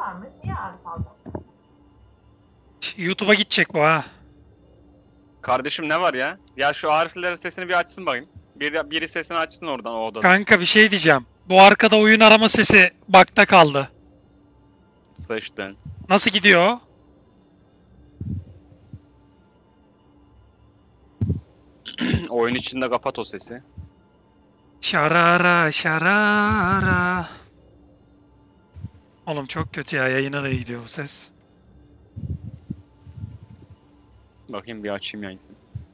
varmış. Niye Arif aldın? YouTube'a gidecek bu ha. Kardeşim ne var ya? Ya şu Arif'lerin sesini bir açsın bakayım. Biri sesini açsın oradan o odadan. Kanka bir şey diyeceğim. Bu arkada oyun arama sesi bug'da kaldı. Sıçtın. Nasıl gidiyor o? Oyun içinde kapat o sesi. Şarara şarara. Oğlum çok kötü ya, yayına da gidiyor bu ses. Bakayım bir açayım yayını.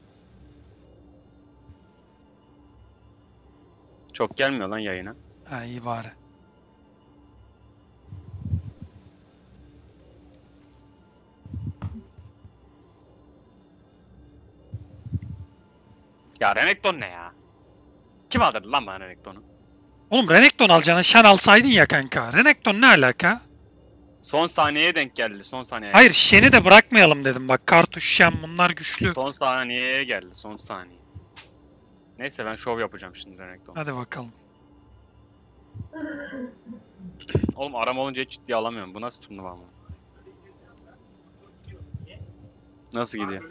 Çok gelmiyor lan yayına. Ha iyi bari. Ya Renekton ne ya? Kim aldırdı lan bana Renekton'u? Oğlum Renekton alacağına Shen alsaydın ya kanka. Renekton ne alaka? Son saniyeye denk geldi. Son saniyeye. Hayır, Shen'i de bırakmayalım dedim bak. Kartuş, Shen bunlar güçlü. Son saniyeye geldi. Son saniye. Neyse ben şov yapacağım şimdi Renekton. Hadi bakalım. Oğlum aram olunca hiç ciddiye alamıyorum. Bu nasıl turnuva mı? Nasıl gidiyor?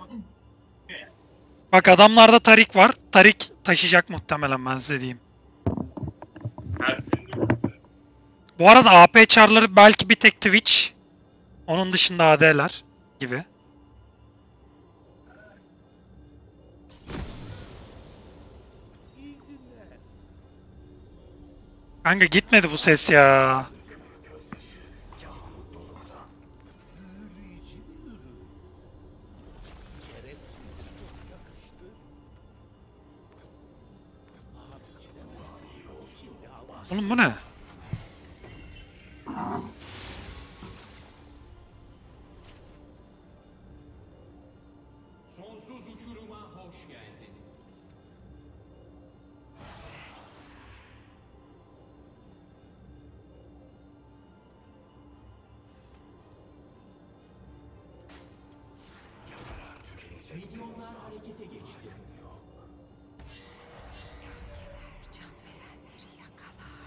Bak adamlarda Tarik var. Tarik taşıyacak muhtemelen, ben size diyeyim. Bu arada AP çarları belki bir tek Twitch. Onun dışında AD'ler gibi. Kanka gitmedi bu ses ya. Oğlum bu ne? Sonsuz uçuruma hoş geldin. Milyonlar harekete geçti. Can verenleri yakalar.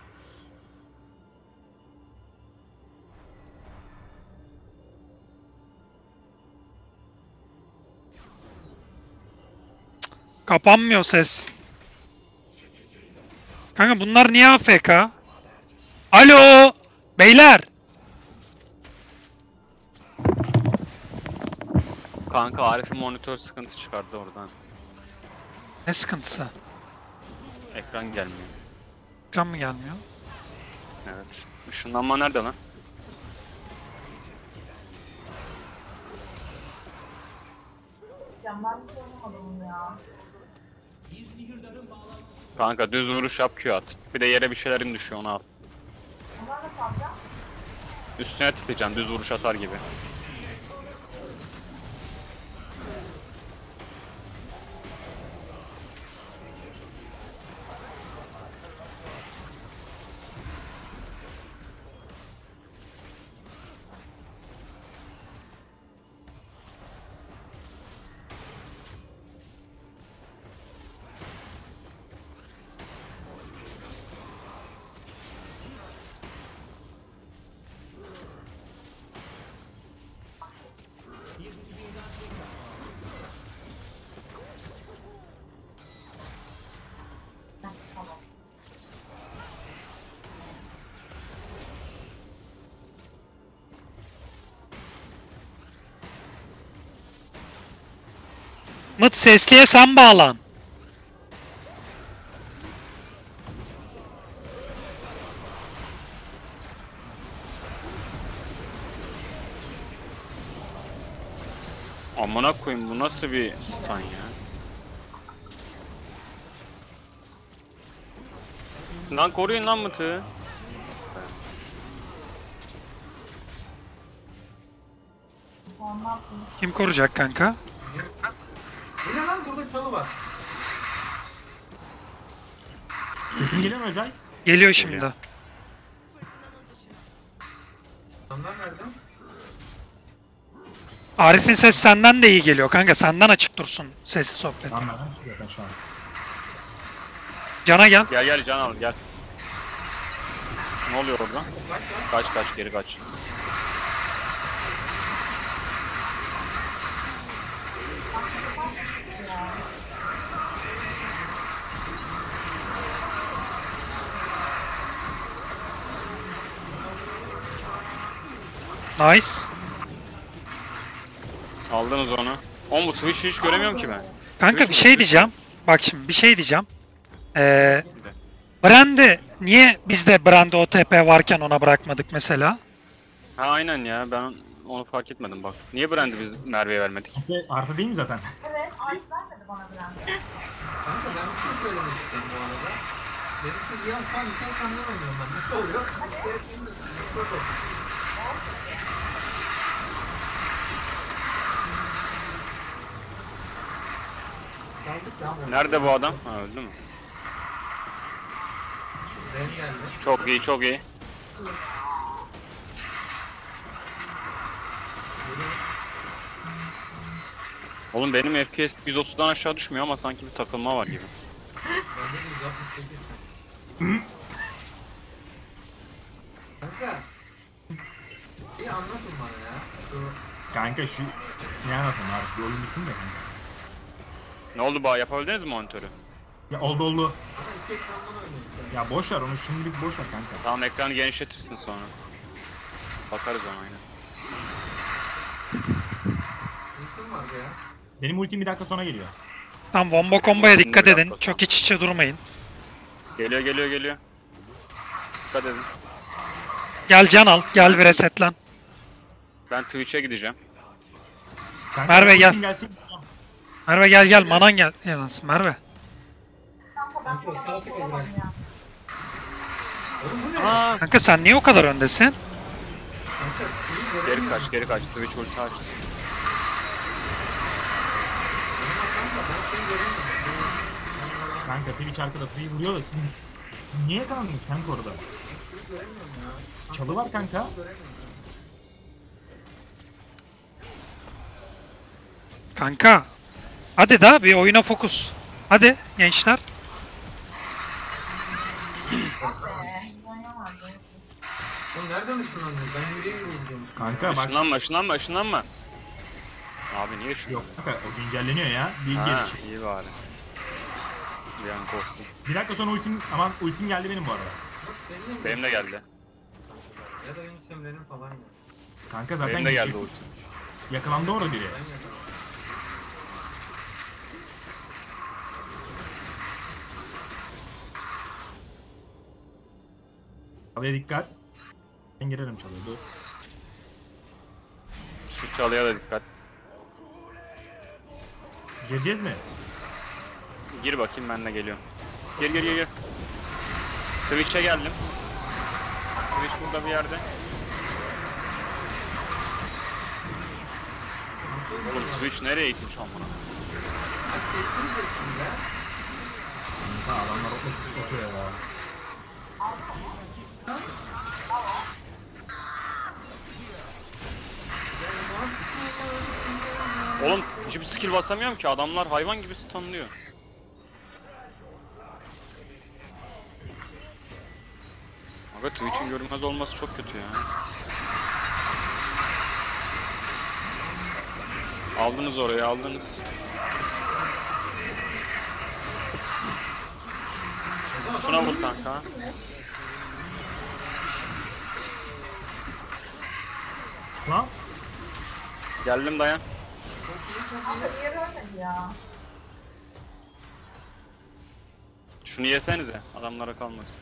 Kapanmıyor ses. Kanka bunlar niye AFK? Alo! Beyler! Kanka Arif'in monitör sıkıntı çıkardı oradan. Ne sıkıntısı? Ekran gelmiyor. Ekran mı gelmiyor? Evet. Işınlanma nerede lan? Can ben hiç oynamadım ya. Bir sihirdarın bağlantısı Kanka düz vuruş yap Q at. Bir de yere bir şeylerin düşüyor onu al. Onlar da kalacak. Üstüne tıklayacaksın düz vuruş atar gibi. Tamam. Mıt sesliye sen bağlan. Amına koyayım bu nasıl bir stun ya? Lan koruyun lan mıtı. Onlar Kim koruyacak kanka? Bu ne lan, burada çalı var. Sesim geliyor mu Özay? Geliyor şimdi. Adamlar nereden? Arif'in sesi senden de iyi geliyor kanka. Senden açık dursun sesi sohbet. Anladım zaten şu an. Cana gel. Gel gel can al gel. Ne oluyor orada? Kaç kaç geri kaç. Nice. Aldınız onu. Oğlum bu Twitch'i hiç göremiyorum ki ben. Kanka bir şey diyeceğim. Bak şimdi bir şey diyeceğim. Brand'i niye bizde Brand'i OTP varken ona bırakmadık mesela? Ha aynen ya, ben onu fark etmedim bak. Niye Brand'i biz Merve'ye vermedik? Artı değil mi zaten? Evet, artık vermedi bana Brand'i. Kanka ben bir şey söylemek istedim bu arada. Benimki ya sen senden oynuyorum ben. Nasıl oluyor? Geldik ya. Nerede bu adam? Ha öldü mü? Ren geldi. Çok iyi, çok iyi. Oğlum benim FPS 130'dan aşağı düşmüyor ama sanki bir takılma var gibi. Bende de 168. Kanka. Bir anlatın bana ya. Şu Kanka şu ne anlatayım artık bir oyun bitsin de kanka. Ne oldu bana, yapabildiniz mi monitörü? Ya oldu. ama iki ekrandan oynuyorum. Ya boş ver onu şimdilik boş ver kanka. Tamam, ekranı genişletirsin sonra. Bakarız ona aynen. Ultim vardı ya. Benim ultim bir dakika sonra geliyor. Tam wombo combo'ya dikkat edin. Çok iç içe durmayın. Geliyor geliyor geliyor. Dikkat edin. Gel can al. Gel bir resetlen. Ben Twitch'e gideceğim. Kanka, Merve, benim gel. ultim gelsin. Merve gel manan gel. Yalnız Merve. Kanka ben Kanka, falan saate olamadım ya. Oğlum bu ne? Aa! Kanka sen niye o kadar öndesin? Kanka iyi Geri göremiyorum. kaç, geri kaç. Twitch ulti aç. Kanka ben seni göremiyorum. Kanka Twitch arkada free vuruyor da siz niye kaldınız kanka orada? Çalı var kanka. Kanka. Hadi da bir oyuna fokus. Hadi gençler. Oynamadım. Oğlum nereden ışınlandın? Ben yürüye yürüye gidiyorum. Kanka bak Işınlanma, ışınlanma, ışınlanma. Abi niye ışınlanma? yok kanka o güncelleniyor ya. Bir Ha, geri. iyi bari. Bir an korktum. Bir dakika sonra ultim aman ultim geldi benim bu arada. Senin mi? Benim de geldi. Ya da benim Semre'nin falan ya. Kanka zaten Benim de geldi ulti. yakalandı orada biri. Ben yakaladım. Çalıya dikkat. Ben girerim çalıya dur. Şu çalıya da dikkat. Gireceğiz mi? Gir bakayım, ben de geliyorum. Gir gir gir gir. Twitch'e geldim. Twitch burada bir yerde. Oğlum Twitch nereye itti şu an buna? Ha adamlar oturuyor ya. Oğlum hiçbir skill basamıyorum ki, adamlar hayvan gibi stunlıyor. Aga Twitch'in görünmez olması çok kötü ya. Aldınız orayı, aldınız. Şuna vur kanka. Lan Geldim, dayan. Kanka diğeri ölmedi ya. Şunu yesenize, adamlara kalmasın.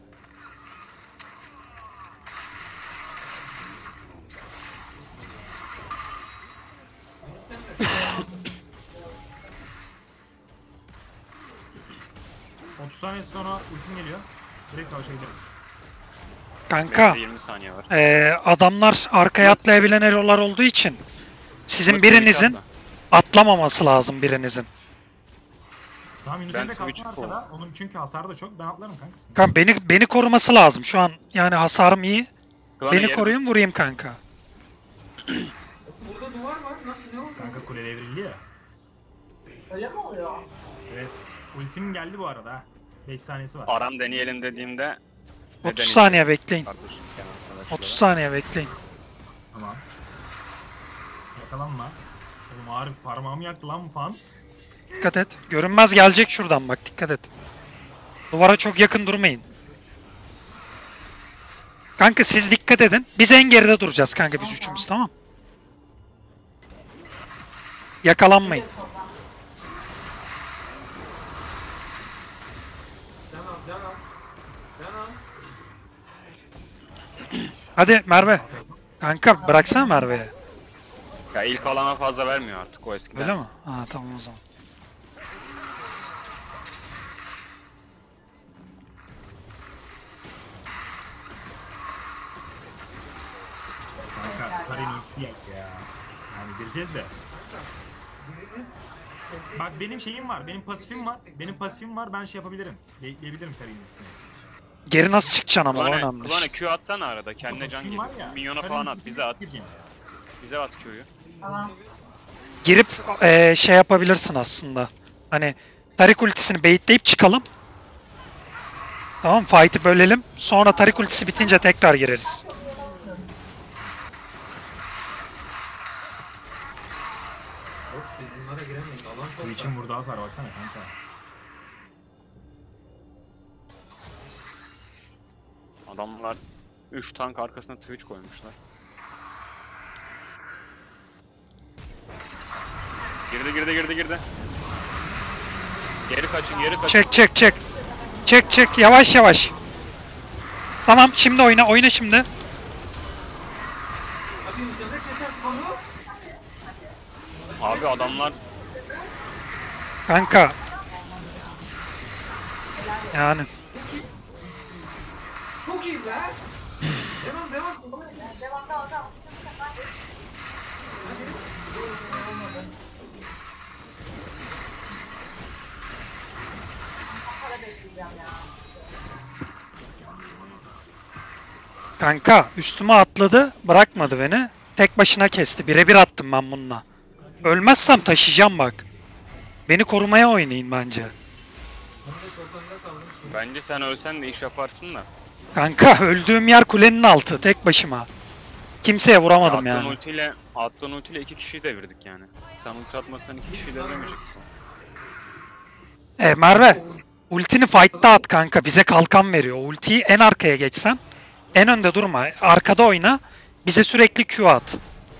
Hı. 30 saniye sonra ultim geliyor. Direkt savaşabiliriz. Kanka. Benim de 20 saniye var. Adamlar arkaya atlayabilen erolar olduğu için sizin Bak, birinizin Twitch atlamaması lazım birinizin. Tamam Yunus Ben Emre kalsın Twitch arkada. Onun çünkü hasarı da çok. Ben atlarım kankasın. Kanka beni koruması lazım şu an. Yani hasarım iyi. Klanı Beni yerim. koruyun vurayım kanka. Burada duvar var. Nasıl ne oldu? Kanka kule devrildi ya. Öyle mi oluyor? Evet. Ultim geldi bu arada ha. 5 saniyesi var. Aram deneyelim dediğimde... ne 30 deneyeceğiz saniye bekleyin. kardeşim, kenar arkadaşlar? 30 saniye bekleyin. Tamam. Yakalanma. Oğlum Arif parmağımı yaktı lan bu fan. Dikkat et. Görünmez gelecek şuradan bak, dikkat et. Duvara çok yakın durmayın. Kanka siz dikkat edin. Biz en geride duracağız kanka, biz üçümüz, tamam. Yakalanmayın. Can al, can al. Can al. Hadi Merve. Kanka bıraksana Merve'ye. Ya ilk alana fazla vermiyor artık o eskiden. Öyle mi? Ha tamam o zaman. Kanka Karin ultisi yak ya. Yani gireceğiz de. Bak benim şeyim var, benim pasifim var. Benim pasifim var, ben şey yapabilirim. Bekleyebilirim Karin ultisini. Geri nasıl çıkacaksın ama o Kulağına, önemli. kulağına Q atsana arada. Kendine can Pasifim gel. var ya. Minyona Karin falan at. ultisini Bize at. gireceğim. Bize at Q'yu. Tamam. Girip şey yapabilirsin aslında. Hani Tarik ultisini baitleyip çıkalım. Tamam, fight'ı bölelim. Sonra Tarik ultisi bitince tekrar gireriz. Hoş biz bunlara giremeyiz. Alan çok Bu için burada hasar baksana kanka. Adamlar 3 tank arkasına Twitch koymuşlar. Girdi. Geri kaçın. Çek. Çek yavaş. Tamam, şimdi oyna şimdi. Hadi üzerine keser konu. Abi adamlar Kanka. Yani Çok iyi be. Devam. Devam. Para bekleyeceğim ya. kanka üstüme atladı, bırakmadı beni. Tek başına kesti. Birebir attım ben bununla. Ölmezsem taşıyacağım bak. Beni korumaya oynayın bence. Ben de çok önde kaldım. bence sen ölsen de iş yaparsın da. Kanka öldüğüm yer kulenin altı, tek başıma. Kimseye vuramadım Attığın yani. ultiyle 2 kişiyi devirdik yani. Sen ulti atmasan 2 kişiyi deviremeyeceksin. Merve, ultini fight'ta at kanka. Bize kalkan veriyor. Ultiyi en arkaya geçsen. En önde durma. Arkada oyna. Bize sürekli Q at.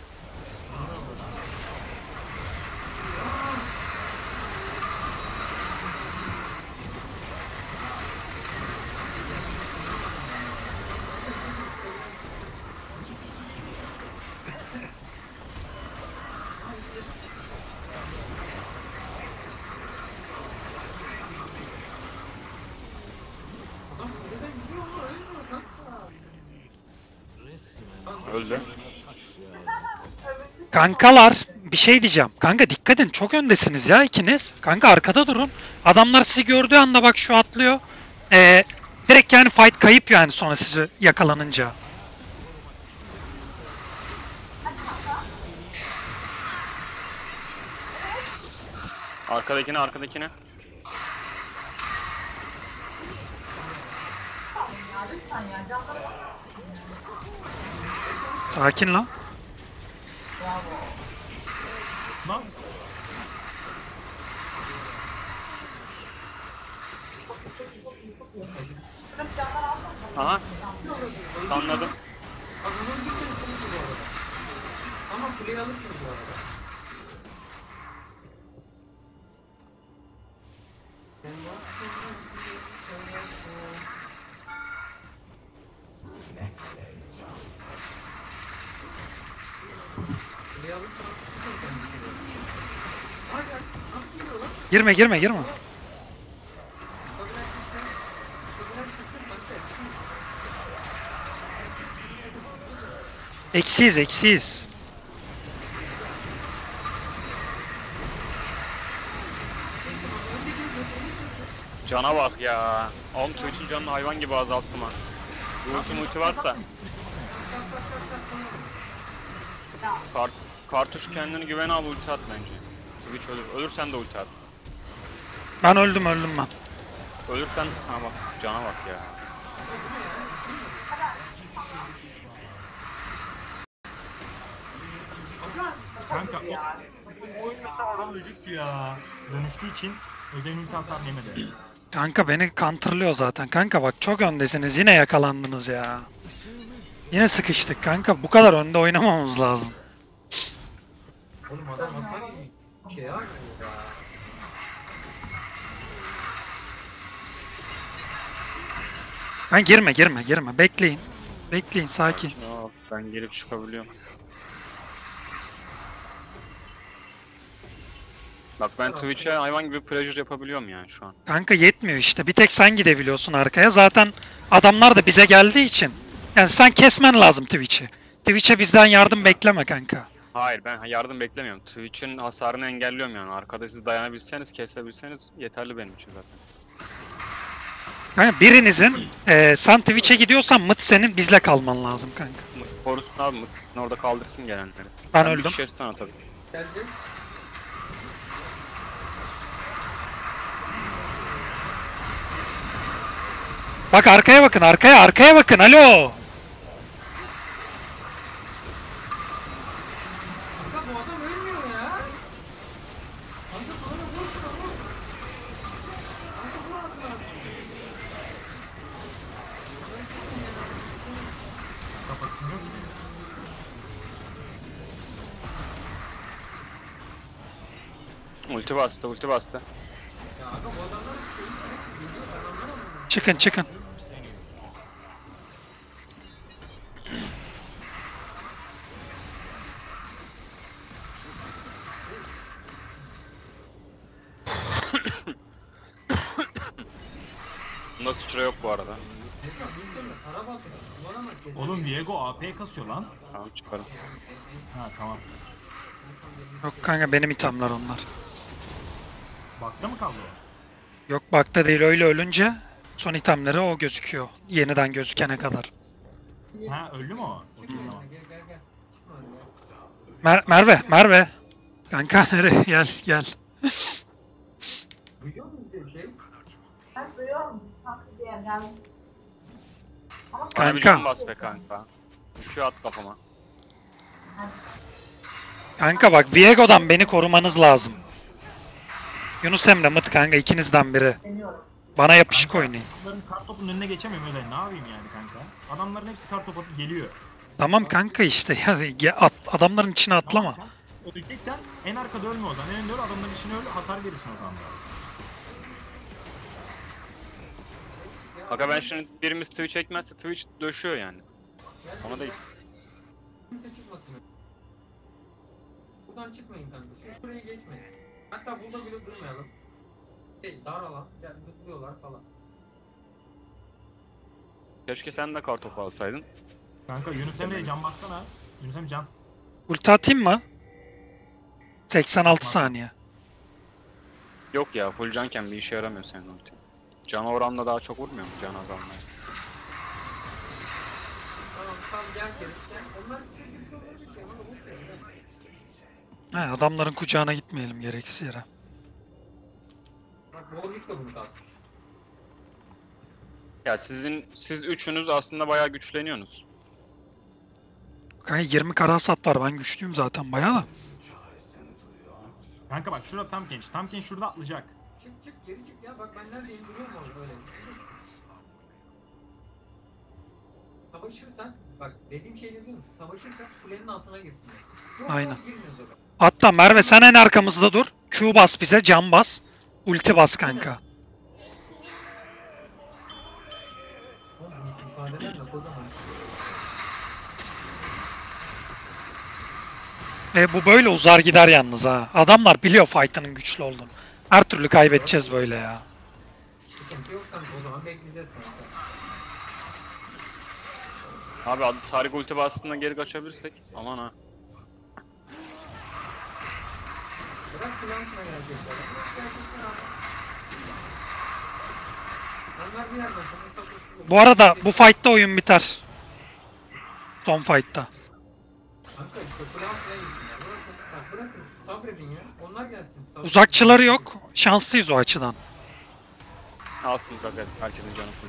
Öldü. Kankalar, bir şey diyeceğim. Kanka dikkat edin, çok öndesiniz ya ikiniz. Kanka arkada durun. Adamlar sizi gördüğü anda bak şu atlıyor. Direkt yani fight kayıp yani sonra sizi yakalanınca. Arkadakine. Ya lütfen ya. Canlara bak. Sakin lan. Lan Şurada bir canlar alsana. Aha. Anladım. Adamın gitmesi çok iyi bu arada. Ama kuleyi alırsınız bu arada. Kuleyi alırsanız Hadi. Nasıl geliyor lan? Girme. Eksiyiz. Cana bak ya. Oğlum Twitch'in canını hayvan gibi azalttım ha. Ulti varsa. Kartuş kendini güvene al, ulti at bence. Twitch ölür. Ölürsen de ulti at. Ben öldüm ben. Ölürsen ha bak cana bak ya. kanka Bu oyun mesela adam ölecekti ya. Dönüştüğü için özel ulti hasar yemedi. Kanka beni counterlıyor zaten. Kanka bak çok öndesiniz. Yine yakalandınız ya. Yine sıkıştık kanka. Bu kadar önde oynamamamız lazım. Oğlum adam atak şey ya. Ben girme. Bekleyin. Bekleyin sakin. Aa, ben gelip çıkabiliyorum. Bak ben Twitch'e hayvan gibi pressure yapabiliyorum yani şu an. Kanka yetmiyor işte. Bir tek sen gidebiliyorsun arkaya. Zaten adamlar da bize geldiği için. Yani sen kesmen lazım Twitch'i. Twitch'e bizden yardım bekleme kanka. Hayır ben yardım beklemiyorum. Twitch'in hasarını engelliyorum yani. Arkada siz dayanabilseniz, kesebilseniz yeterli benim için zaten. Kanka birinizin sen Twitch'e gidiyorsan Mıt senin bizle kalman lazım kanka. Korusun abi Mutlu'nun orada kaldırsın gelenleri. Ben Bir öldüm. kişi sana tabii. Geldi. Bak arkaya bakın arkaya bakın alo. Kanka bu adam ölmüyor ya. Kanka sonra vur şuna vur. Kanka vur atla. Kafasını yok. Ulti bastı, ulti bastı. Ya kanka bu adamlar şeyi geliyor ben anlamadım. Çıkın. Bunda süre yok bu arada. Kanka bilsene para batıyor. Kullanamaz kesin. Oğlum Viego AP kasıyor lan. Tamam çıkarım. Ha tamam. Yok kanka benim itemler onlar. Bakta mı kaldı o? Yok bakta değil öyle ölünce son itemleri o gözüküyor. Yeniden gözükene kadar. Ha öldü mü o? Okey tamam. Gel. Çıkma hadi ya. Merve. Kanka nereye? Gel. Duyuyor musun bir şey? Ben duyuyorum. Kanka diye geldim. Ama Bana bir Kanka. can bas be kanka. Uçuyor at kafama. Kanka bak Viego'dan beni korumanız lazım. Yunus Emre Mıt kanka ikinizden biri. deniyorum. Bana yapışık oynayın. Adamların kartopun önüne geçemiyorum öyle. Ne yapayım yani kanka? Adamların hepsi kartop atıp geliyor. Tamam kanka işte ya adamların içine atlama. Tamam, öleceksen en arkada ölme o zaman. En önde öl adamların içine öl hasar verirsin o zaman da. Kanka ben şimdi birimiz Twitch çekmezse Twitch döşüyor yani. Ona değil. Kimse çıkmasın. Buradan çıkmayın kanka. Siz buraya geçmeyin. Hatta burada bile durmayalım. Dar alan. Yani zıplıyorlar falan. Keşke sen de kartopu alsaydın. Kanka Yunus Emre'ye can bassana. Yunus Emre can. Ulti atayım mı? 86 saniye. Yok ya full canken bir işe yaramıyor senin ulti. Can oranla daha çok vurmuyor mu can azalmaya? Tamam tamam gel gel. Onlar size bir olabilir ki. Ama bu He, adamların kucağına gitmeyelim gereksiz yere. Bak Warwick de bunu kalmış. Ya siz üçünüz aslında bayağı güçleniyorsunuz. Kanka 20 kara hasat var ben güçlüyüm zaten bayağı da. Kanka bak şurada tam genç. Tam genç şurada atlayacak. Çık geri çık ya. Bak ben neredeyim duruyorum orada öyle. Savaşırsan bak dediğim şey ne biliyor musun? Savaşırsan kulenin altına girsinler. Yoksa Aynen. girmiyoruz o kadar. Hatta Merve sen en arkamızda dur. Q bas bize can bas. Ulti bas kanka. Oğlum bu ifadeler yok o zaman. Bu böyle uzar gider yalnız ha. Adamlar biliyor fight'ının güçlü olduğunu. Her türlü kaybedeceğiz böyle ya. Sıkıntı yok kanka o zaman bekleyeceğiz kanka. Abi adı Tarık ulti bastığında geri kaçabilirsek aman ha. Bırak kulağına gelecekler. Bırak gelecekler abi. Onlar bir yerden sonra sapırsın. Bu arada bu fight'ta oyun biter. Son fight'ta. Kanka işte kulağına gitsinler. Bak bırakın sabredin ya. Onlar gelsin. Sabredin. Uzakçıları yok. Şanslıyız o açıdan. Alsın kanka herkesin canı full.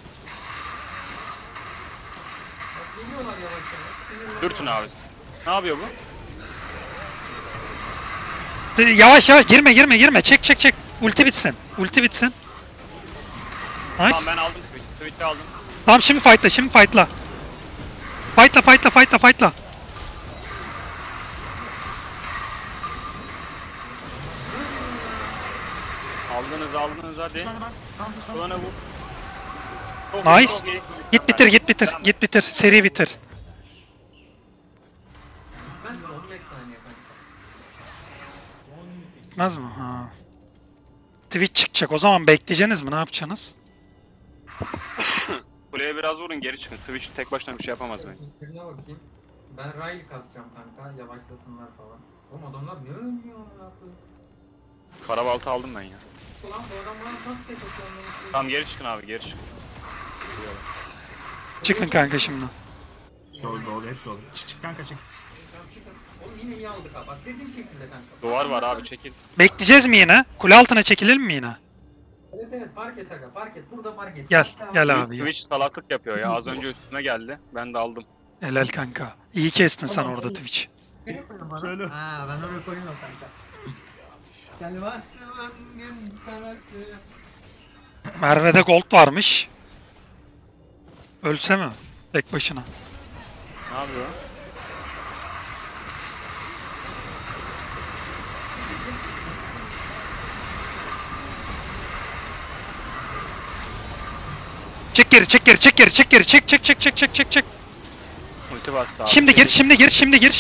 Bak geliyorlar yavaş yavaş. Sinirler Dürtün var. abi. Ne yapıyor bu? Yavaş yavaş girme. Çek. Ulti bitsin. Nice. Tamam ben aldım Switch'i aldım. Tamam şimdi fightla. Fightla. Aldınız hadi. Dışarıda ben. Tamam dışarıda. Kulağına vur. Çok Nice. iyi. Git bitir. Seri bitir. Ben 15 saniye kanka. Bitmez mi? Ha. Twitch çıkacak. O zaman bekleyeceğiniz mi? Ne yapacaksınız? Kuleye biraz vurun geri çıkın. Twitch tek başına bir şey yapamaz bence. Birine bakayım. Ben Riley kasacağım kanka. Yavaşlasınlar falan. Oğlum adamlar ne ölmüyor amına koyayım. Karabaltı aldım ben ya. Ulan bu adam bana nasıl tek atıyor anlamış. Tamam geri çıkın abi geri çıkın. Çıkın kanka şimdi. Doğru hepsi doğru. Çık kanka çık. Oğlum yine iyi aldık ha. Bak dediğim şekilde kanka. Duvar var abi çekil. Bekleyeceğiz mi yine? Kule altına çekilelim mi yine? Evet fark et aga fark et. Burada fark et. Gel abi. Gel. Twitch salaklık yapıyor ya. Az önce üstüme geldi. Ben de aldım. Helal kanka. İyi kestin sen orada Twitch. Söyle. Ha ben oraya koyayım o kanka. Gel bastım gün sanatı. Merve'de gold varmış. Ölse mi? Tek başına. Ne yapıyor? Çek geri. Çek. Ulti bastı abi. Şimdi gir. Devam devam.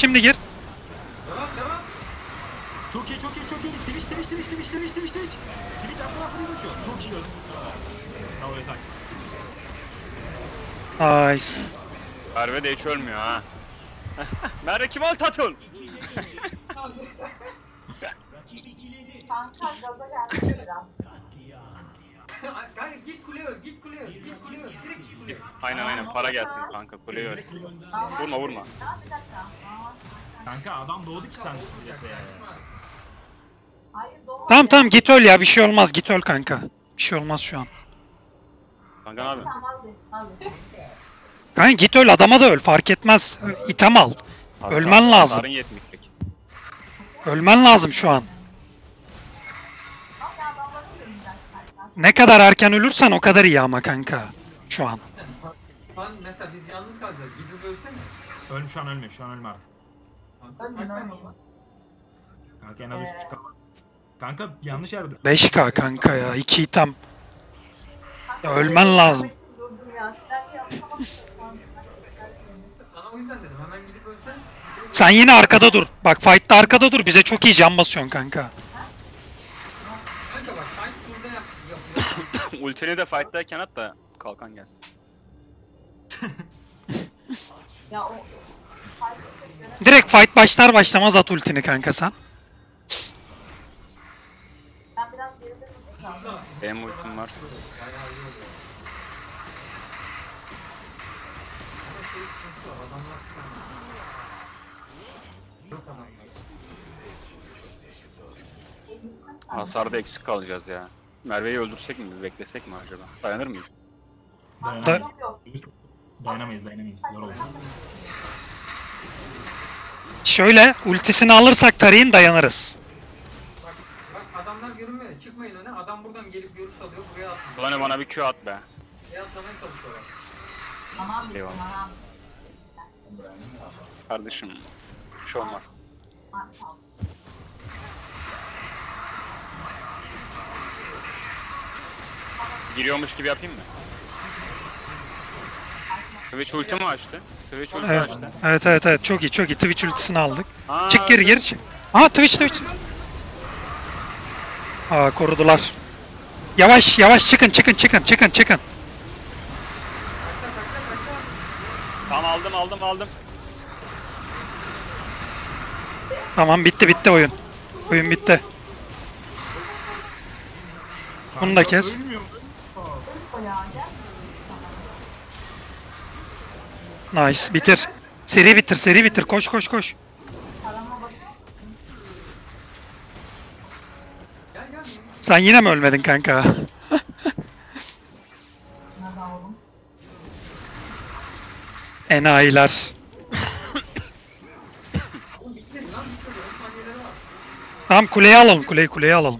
Çok iyi. Twitch. Twitch aklına fırlıyor şu. Çok iyi gördüm. Bravo yeter. Nice. Merve de hiç ölmüyor ha. Merve kim al tatun? Kanka gaza geldi biraz. Kanka git kuleye öl. Direkt kuleye. Aynen para gelsin kanka kuleye öl. Vurma. Bir dakika. Kanka adam doğdu ki sen. Hayır doğru. Tamam git öl ya. Bir şey olmaz. Git öl kanka. Bir şey olmaz şu an. Kanka abi. Tamam vazgeç. Kanka git öl. Adama da öl. Fark etmez. İtem al. Ölmen lazım. Sarın yetmeyecek. Ölmen lazım şu an. Ama ya adamları görmeyeceğiz kanka. Ne kadar erken ölürsen o kadar iyi ama kanka. Şu an. Lan mesela biz yalnız kalacağız. Gidip ölsene. Şu an ölme abi. Kanka kaç tane var? Kanka en az 3 çıkar. Kanka yanlış yerde. 5K kanka ya. 2 item. Ya ölmen lazım. Durdum ya. Sen yapamadım. Sana o yüzden dedim hemen gidip ölsen. Sen yine arkada dur. Bak fight'ta arkada dur. Bize çok iyi can basıyorsun kanka. Kanka bak sanki burada yapıyor. Ultini de fight'tayken at da kalkan gelsin. Ya o... Direkt fight başlar başlamaz at ultini kanka sen. Ben biraz geride duracağım. Benim ultim var. Bayağı iyi oldu. Ama şey sıkıntı var. Adamlar sıkıntı. Çok adamlar. Hasarda eksik kalacağız ya. Merve'yi öldürsek mi? Beklesek mi acaba? Dayanır mıyız? Dayanamayız. Yok. Dayanamayız. Zor olur. Şöyle ultisini alırsak tarayın dayanırız. Bak adamlar görünmüyor. Çıkmayın öne. Adam buradan gelip görüş alıyor. Buraya atıyor. Ulan bana bir Q at be. Buraya atlamaya çalışıyorlar. Tamam. Eyvallah. Tamam. Kardeşim. Bir şey olmaz. Tamam. Giriyormuş gibi yapayım mı? Twitch ulti mi açtı? Twitch ulti Evet. açtı. Evet. Çok iyi. Twitch ultisini aldık. Aa, Çık geri çık. Aha Twitch. Aa korudular. Yavaş çıkın. Tamam aldım. Tamam bitti oyun. Oyun bitti. Bunu da kes. Ölmüyor. O ya gel. Nice bitir. Seri bitir. Koş. Parama bakıyor. Gel. Sen yine mi ölmedin kanka? Nereden oğlum? Enayiler. Oğlum bitmedi lan bitmedi. 10 saniyeleri var. Tamam kuleyi alalım, kuleyi alalım.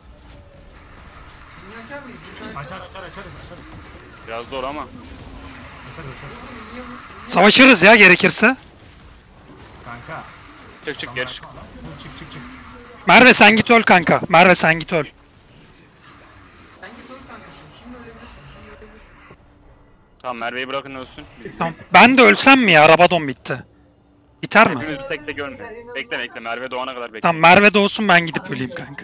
Minyon açar mıyız? Açarız. Biraz zor ama. Açarız. Savaşırız ya gerekirse. Kanka. Çık geri çık. Çık. Merve sen git öl kanka. Merve sen git öl. Sen git oğlum kanka. Şimdi ölebilirsin. Tamam Merve'yi bırakın ölsün. Biz Tamam. Ben de ölsem mi ya? Rabadon bitti. Biter mi? hepimiz bir tek tek ölmeyin. Bekle Merve doğana kadar bekle. Tamam Merve doğsun ben gidip öleyim kanka.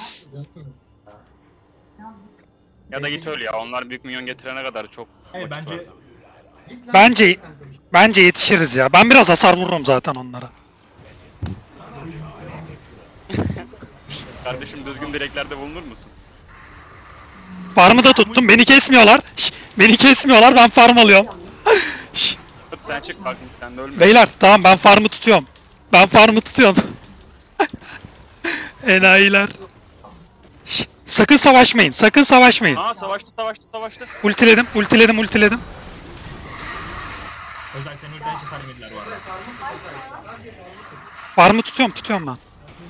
Ya da git öl ya. Onlar büyük minyon getirene kadar çok Evet vakit var. bence Git lan Bence kanka. bence yetişiriz ya. Ben biraz hasar vururum zaten onlara. Kardeşim düzgün dileklerde bulunur musun? Farmı da tuttum. Beni kesmiyorlar. Şş, beni kesmiyorlar. Ben farm alıyorum. Şş, Tut sen çık bak sen de ölme. beyler tamam ben farmı tutuyorum. Ben farmı tutuyorum. Enayiler. Şş, sakın savaşmayın. Sakın savaşmayın. Aa savaştı. Ultiledim. özel senin ultiden hiç hasar yemediler bu arada. Farmı tutuyorum ben.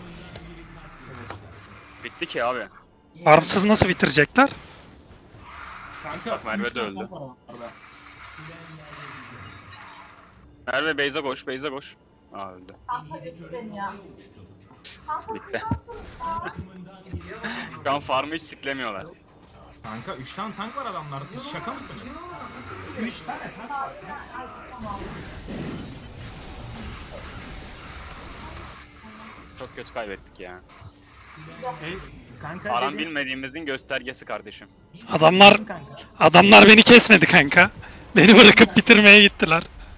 Bitti ki abi. Farmsız nasıl bitirecekler? Kanka. Bak Merve de öldü. Merve Beyza koş. Aa öldü. Kanka getir beni ya. Kanka Bitti. Şu an farmı hiç siklemiyorlar. Kanka 3 tane tank var adamlarda. Siz şaka mısınız? 3 tane tank var. Çok kötü kaybettik ya. Kanka Aram dedim- bilmediğimizin göstergesi kardeşim. Adamlar Kanka. adamlar beni kesmedi kanka. Beni bırakıp bitirmeye gittiler.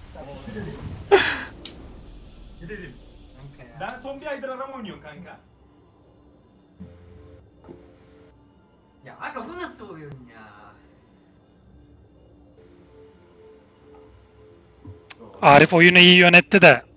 Ne dedim? Ben son bir aydır Aram oynuyorum kanka. Ya aga bu nasıl oyun ya? Arif oyunu iyi yönetti de